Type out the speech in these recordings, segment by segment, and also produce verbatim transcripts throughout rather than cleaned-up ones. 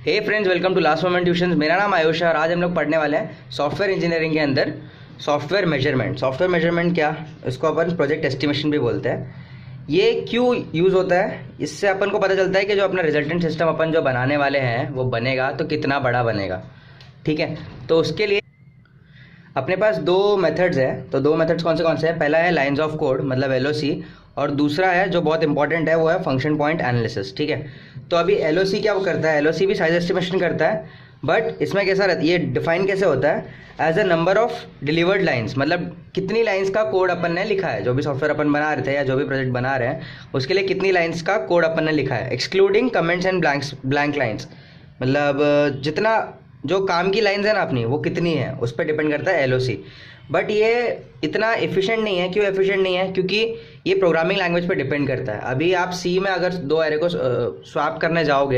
Hey friends, welcome to last moment tuitions. मेरा नाम आयुष है और आज हम लोग पढ़ने वाले हैं सॉफ्टवेयर इंजीनियरिंग के अंदर सॉफ्टवेयर मेजरमेंट। सॉफ्टवेयर मेजरमेंट क्या, इसको अपन प्रोजेक्ट एस्टिमेशन भी बोलते हैं। ये क्यों यूज़ होता है, इससे अपन को पता चलता है कि जो अपना रिजल्टेंट सिस्टम अपन जो बनाने वाले हैं वो बनेगा तो कितना बड़ा बनेगा। ठीक है, तो उसके लिए अपने पास दो मेथड्स हैं। तो दो मेथड्स कौन से कौन से हैं? पहला है लाइंस ऑफ कोड मतलब एल ओ सी, और दूसरा है जो बहुत इंपॉर्टेंट है वो है फंक्शन पॉइंट एनालिसिस। ठीक है, तो अभी एल ओ सी क्या वो करता है? एल ओ सी भी साइज एस्टिमेशन करता है, बट इसमें कैसा रहता है, ये डिफाइन कैसे होता है as a number of delivered lines, मतलब कितनी लाइंस का कोड अपन ने लिखा है। जो भी सॉफ्टवेयर अपन बना रहे थे या जो भी प्रोजेक्ट बना रहे हैं उसके लिए कितनी लाइंस का कोड अपन ने लिखा है, excluding comments and blanks blank lines. मतलब जितना जो काम की लाइंस है ना अपनी वो कितनी है उस पर डिपेंड करता है एल ओ सी। बट ये इतना एफिशिएंट नहीं है। क्यों एफिशिएंट नहीं है? क्योंकि ये प्रोग्रामिंग लैंग्वेज पे डिपेंड करता है। अभी आप सी में अगर दो एरे को स्वैप करने जाओगे,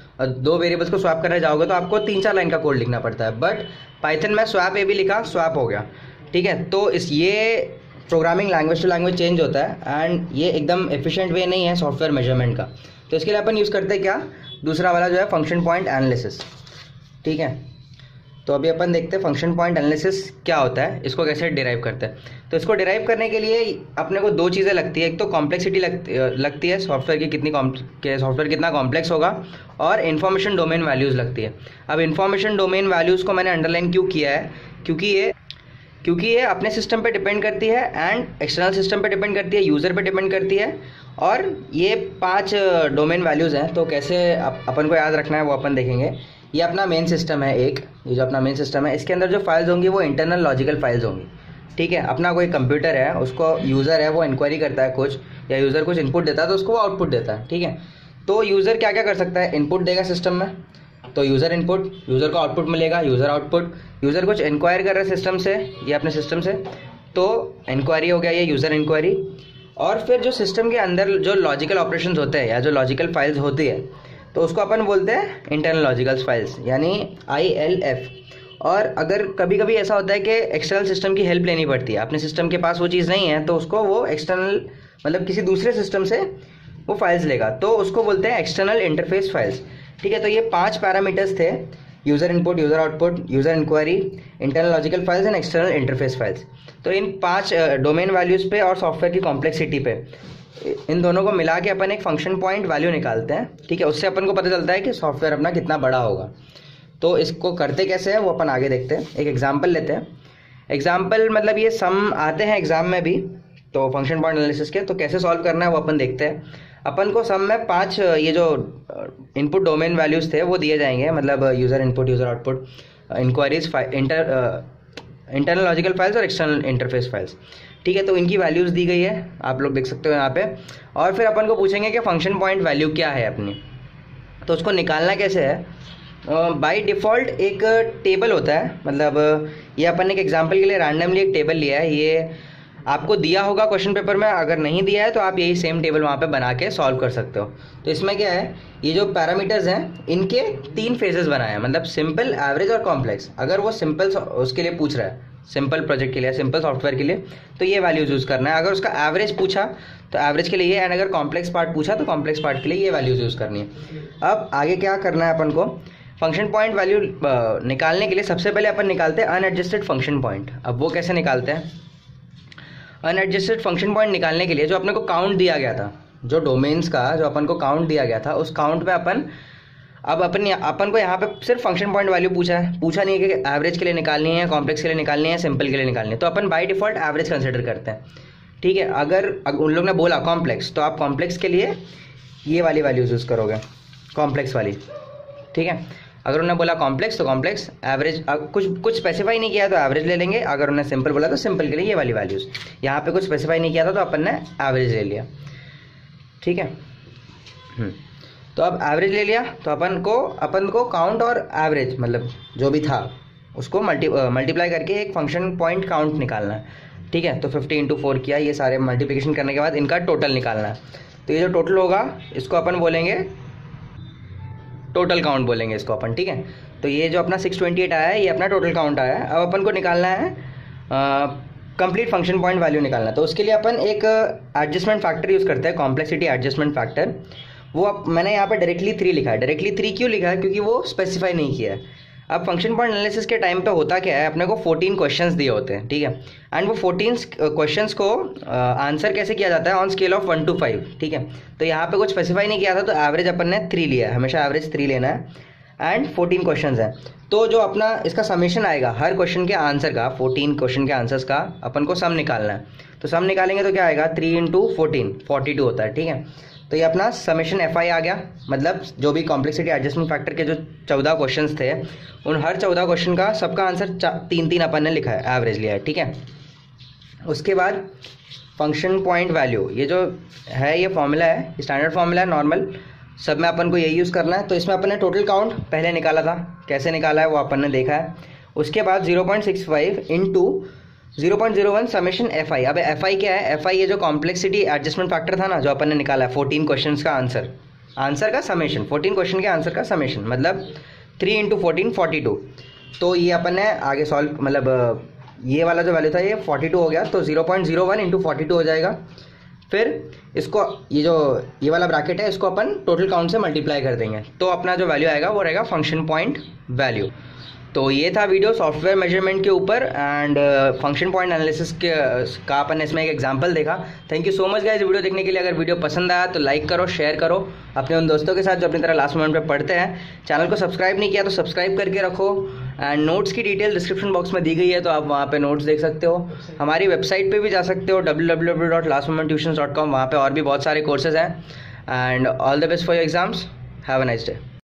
दो वेरिएबल्स को स्वैप करने जाओगे तो आपको तीन चार लाइन का कोड लिखना पड़ता है। बट पाइथन में स्वैप ए भी लिखा, स्वैप हो गया। ठीक है, तो इस ये programming language to language change होता है एंड ये एकदम एफिशिएंट वे नहीं है सॉफ्टवेयर मेजरमेंट का। तो इसके लिए अपन यूज़ करते हैं क्या, दूसरा वाला जो है फंक्शन पॉइंट एनालिसिस। ठीक है, तो अभी अपन देखते हैं फंक्शन पॉइंट एनालिसिस क्या होता है, इसको कैसे डिराइव करते हैं। तो इसको डिराइव करने के लिए अपने को दो चीज़ें लगती है। एक तो कॉम्प्लेक्सिटी लगती लगती है सॉफ्टवेयर की, कितनी के सॉफ्टवेयर कितना कॉम्प्लेक्स होगा, और इन्फॉर्मेशन डोमेन वैल्यूज़ लगती है। अब इन्फॉर्मेशन डोमेन वैल्यूज़ को मैंने अंडरलाइन क्यों किया है, क्योंकि ये क्योंकि ये अपने सिस्टम पे डिपेंड करती है एंड एक्सटर्नल सिस्टम पे डिपेंड करती है, यूज़र पे डिपेंड करती है, और ये पांच डोमेन वैल्यूज़ हैं। तो कैसे अप, अपन को याद रखना है वो अपन देखेंगे। ये अपना मेन सिस्टम है एक, ये जो अपना मेन सिस्टम है इसके अंदर जो फाइल्स होंगी वो इंटरनल लॉजिकल फाइल्स होंगी। ठीक है, अपना कोई कंप्यूटर है, उसको यूज़र है वो इंक्वायरी करता है कुछ, या यूज़र कुछ इनपुट देता है तो उसको वो आउटपुट देता है। ठीक है, तो यूज़र क्या क्या कर सकता है, इनपुट देगा सिस्टम में तो यूज़र इनपुट, यूज़र को आउटपुट मिलेगा, यूज़र आउटपुट। यूज़र कुछ इंक्वायर कर रहा है सिस्टम से, ये अपने सिस्टम से, तो इंक्वायरी हो गया ये यूज़र इंक्वायरी। और फिर जो सिस्टम के अंदर जो लॉजिकल ऑपरेशंस होते हैं या जो लॉजिकल फाइल्स होती है तो उसको अपन बोलते हैं इंटरनल लॉजिकल फाइल्स, यानी आई एल एफ। और अगर कभी कभी ऐसा होता है कि एक्सटर्नल सिस्टम की हेल्प लेनी पड़ती है, अपने सिस्टम के पास वो चीज़ नहीं है तो उसको वो एक्सटर्नल मतलब किसी दूसरे सिस्टम से वो फाइल्स लेगा, तो उसको बोलते हैं एक्सटर्नल इंटरफेस फाइल्स। ठीक है, तो ये पांच पैरामीटर्स थे, user input, user output, user inquiry, internal logical files and external interface files. तो इन पांच डोमेन वैल्यूज़ पे और सॉफ्टवेयर की कॉम्प्लेक्सिटी पे, इन दोनों को मिला के अपन एक फंक्शन पॉइंट वैल्यू निकालते हैं। ठीक है, उससे अपन को पता चलता है कि सॉफ्टवेयर अपना कितना बड़ा होगा। तो इसको करते कैसे हैं वो अपन आगे देखते हैं। एक एग्जांपल लेते हैं। एग्जांपल मतलब ये सम आते हैं एग्जाम में भी, तो फंक्शन पॉइंट एनालिसिस के, तो कैसे सॉल्व करना है वो अपन देखते हैं। अपन को सम में पांच ये जो इनपुट डोमेन वैल्यूज़ थे वो दिए जाएंगे, मतलब user input, user output, inquiries, inter internal logical files और एक्सटर्नल इंटरफेस फाइल्स। ठीक है, तो इनकी वैल्यूज़ दी गई है, आप लोग देख सकते हो यहाँ पे। और फिर अपन को पूछेंगे कि फंक्शन पॉइंट वैल्यू क्या है अपनी, तो उसको निकालना कैसे है। बाय डिफ़ॉल्ट एक टेबल होता है, मतलब ये अपन ने एक एग्जांपल के लिए रैंडमली एक टेबल लिया है। ये आपको दिया होगा क्वेश्चन पेपर में, अगर नहीं दिया है तो आप यही सेम टेबल वहाँ पे बना के सॉल्व कर सकते हो। तो इसमें क्या है, ये जो पैरामीटर्स हैं इनके तीन फेजेस बनाए हैं, मतलब सिंपल, एवरेज और कॉम्प्लेक्स। अगर वो सिंपल उसके लिए पूछ रहा है, सिंपल प्रोजेक्ट के लिए, सिंपल सॉफ्टवेयर के लिए, तो ये वैल्यूज यूज़ करना है। अगर उसका एवरेज पूछा तो एवरेज के लिए ये, एंड अगर कॉम्प्लेक्स पार्ट पूछा तो कॉम्प्लेक्स पार्ट के लिए ये वैल्यूज यूज़ करनी है। अब आगे क्या करना है अपन को, फंक्शन पॉइंट वैल्यू निकालने के लिए सबसे पहले अपन निकालते हैं अनएडजस्टेड फंक्शन पॉइंट। अब वो कैसे निकालते हैं, अनएडजस्टेड फंक्शन पॉइंट निकालने के लिए जो अपने को काउंट दिया गया था, जो डोमेन्स का जो अपन को काउंट दिया गया था, उस काउंट में अपन अब अपन अपन को यहाँ पे सिर्फ फंक्शन पॉइंट वैल्यू पूछा है, पूछा नहीं है कि एवरेज के लिए निकालनी है, कॉम्प्लेक्स के लिए निकालनी है, सिंपल के लिए निकालनी है, तो अपन बाय डिफॉल्ट एवरेज कंसिडर करते हैं। ठीक है, अगर उन लोग ने बोला कॉम्प्लेक्स तो आप कॉम्प्लेक्स के लिए ये वाली वैल्यूज यूज़ करोगे, कॉम्प्लेक्स वाली। ठीक है, अगर उन्होंने बोला कॉम्प्लेक्स तो कॉम्प्लेक्स, एवरेज कुछ कुछ स्पेसिफाई नहीं किया तो एवरेज ले लेंगे। अगर उन्होंने सिंपल बोला तो सिंपल के लिए ये वाली वैल्यूज़। यहाँ पे कुछ स्पेसिफाई नहीं किया था तो अपन ने एवरेज ले लिया। ठीक है, तो अब एवरेज ले लिया तो अपन को अपन को काउंट और एवरेज मतलब जो भी था उसको मल्टी मल्टीप्लाई करके एक फंक्शन पॉइंट काउंट निकालना है। ठीक है, तो फिफ्टी इंटू फोर किया, ये सारे मल्टीप्लिकेशन करने के बाद इनका टोटल निकालना है। तो ये जो टोटल होगा इसको अपन बोलेंगे टोटल काउंट बोलेंगे इसको अपन। ठीक है, तो ये जो अपना सिक्स ट्वेंटी एट आया है ये अपना टोटल काउंट आया है। अब अपन को निकालना है कंप्लीट फंक्शन पॉइंट वैल्यू निकालना है। तो उसके लिए अपन एक एडजस्टमेंट फैक्टर यूज़ करते हैं, कॉम्प्लेक्सिटी एडजस्टमेंट फैक्टर। वो अब मैंने यहाँ पे डायरेक्टली थ्री लिखा है। डायरेक्टली थ्री क्यों लिखा है? क्योंकि वो स्पेसिफाई नहीं किया है। अब फंक्शन पॉइंट एनालिसिस के टाइम पे होता क्या है, अपने को फोर्टीन क्वेश्चंस दिए होते हैं, ठीक है, एंड वो फोर्टीन क्वेश्चंस को आंसर uh, कैसे किया जाता है on scale of one two five, ठीक है। तो यहाँ पे कुछ स्पेसिफाई नहीं किया था, तो एवरेज अपन ने थ्री लिया है, हमेशा एवरेज थ्री लेना है, एंड फोर्टीन क्वेश्चंस हैं। तो जो अपना इसका समेशन आएगा हर क्वेश्चन के आंसर का, फोर्टीन क्वेश्चन के आंसर्स का अपन को सम निकालना है। तो सम निकालेंगे तो क्या आएगा, three into fourteen forty two होता है, ठीक है। तो ये अपना समेशन एफ आई आ गया, मतलब जो भी कॉम्प्लेक्सिटी एडजस्टमेंट फैक्टर के जो चौदह क्वेश्चंस थे उन हर चौदह क्वेश्चन का सबका आंसर तीन तीन अपन ने लिखा है, एवरेज लिया है, ठीक है। उसके बाद फंक्शन पॉइंट वैल्यू, ये जो है ये फॉर्मूला है, स्टैंडर्ड फॉर्मूला है, नॉर्मल सब में अपन को यही यूज़ करना है। तो इसमें अपन ने टोटल काउंट पहले निकाला था, कैसे निकाला है वो अपन ने देखा है। उसके बाद zero point six five into zero point zero one summation F I. अब एफ आई क्या है, एफ आई ये जो कॉम्प्लेक्सिटी एडजस्टमेंट फैक्टर था ना जो अपन ने निकाला है, फोर्टीन क्वेश्चंस का आंसर, आंसर का समेशन, फोर्टीन क्वेश्चन के आंसर का समेशन, मतलब three into fourteen forty two. तो ये अपन ने आगे सॉल्व, मतलब ये वाला जो वैल्यू था ये फोर्टी टू हो गया, तो zero point zero one into forty two हो जाएगा। फिर इसको ये जो ये वाला ब्रैकेट है इसको अपन टोटल काउंट से मल्टीप्लाई कर देंगे, तो अपना जो वैल्यू आएगा वो रहेगा फंक्शन पॉइंट वैल्यू। तो ये था वीडियो सॉफ्टवेयर मेजरमेंट के ऊपर एंड फंक्शन पॉइंट एनालिसिस के का अपन ने इसमें एक एग्जांपल देखा। Thank you so much guys video देखने के लिए। अगर वीडियो पसंद आया तो लाइक करो, शेयर करो अपने उन दोस्तों के साथ जो अपनी तरह लास्ट मोमेंट पे पढ़ते हैं। चैनल को सब्सक्राइब नहीं किया तो सब्सक्राइब करके रखो, एंड नोट्स की डिटेल डिस्क्रिप्शन बॉक्स में दी गई है, तो आप वहाँ पे नोट्स देख सकते हो। हमारी वेबसाइट पे भी जा सकते हो W W W dot last moment tuitions dot com, वहाँ पे और भी बहुत सारे कोर्सेज हैं। And all the best for your exams, have a nice day.